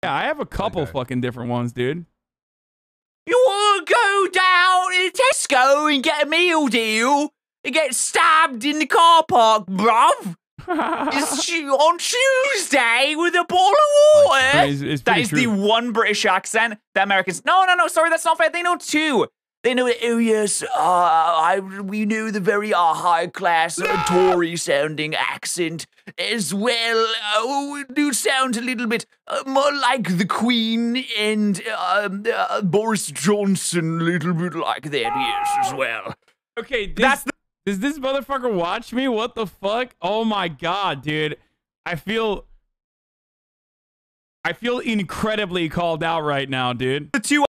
Yeah, I have a couple fucking different ones, dude. You want to go down to Tesco and get a meal deal and get stabbed in the car park, bruv? It's on Tuesday with a bottle of water. That is the one British accent that Americans. No, sorry, that's not fair. They know two. They know, oh yes, we know the very high class Tory-sounding accent as well. It do sound a little bit more like the Queen and Boris Johnson, a little bit like that, yes, as well. Okay, does this motherfucker watch me? What the fuck? Oh my god, dude. I feel incredibly called out right now, dude. The two